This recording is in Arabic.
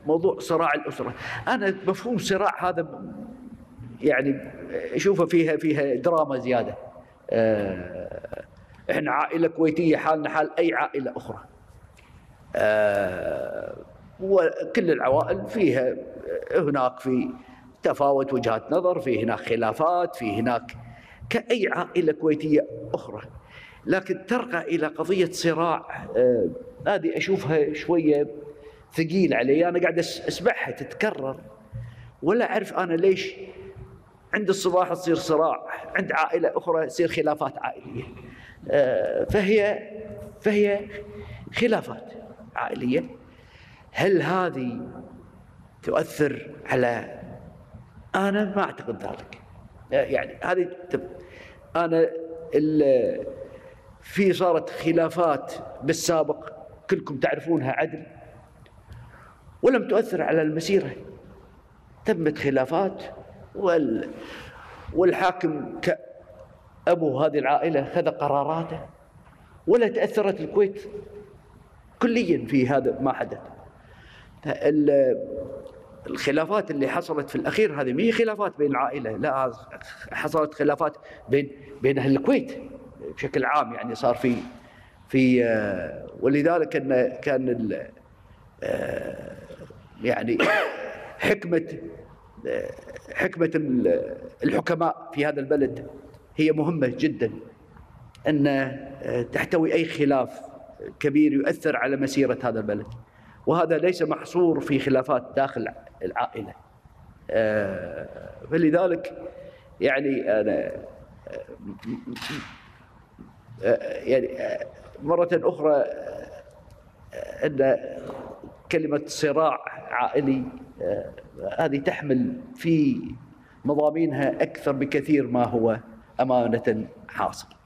موضوع صراع الأسرة. أنا مفهوم صراع هذا يعني أشوفه فيها دراما زيادة. إحنا عائلة كويتية حالنا حال أي عائلة أخرى. وكل العوائل فيها هناك في تفاوت وجهات نظر، في هناك خلافات، في هناك كأي عائلة كويتية أخرى، لكن ترقى إلى قضية صراع هذه أشوفها شوية ثقيل علي. أنا قاعد أسمعها تتكرر ولا أعرف أنا ليش عند الصباح تصير صراع، عند عائلة أخرى تصير خلافات عائلية. فهي خلافات عائلية. هل هذه تؤثر على؟ أنا ما أعتقد ذلك. يعني هذه أنا في صارت خلافات بالسابق كلكم تعرفونها عدل ولم تؤثر على المسيرة. تمت خلافات والحاكم كأبو هذه العائلة خذ قراراته ولا تأثرت الكويت كليا في هذا ما حدث. الخلافات اللي حصلت في الأخير هذه ما هي خلافات بين العائلة، لا، حصلت خلافات بين أهل الكويت بشكل عام. يعني صار في ولذلك كان يعني حكمة الحكماء في هذا البلد هي مهمة جدا، أن تحتوي أي خلاف كبير يؤثر على مسيرة هذا البلد، وهذا ليس محصور في خلافات داخل العائلة. فلذلك يعني أنا يعني مرة أخرى أن كلمة صراع عائلي هذه تحمل في مضامينها أكثر بكثير ما هو أمانة حاصل.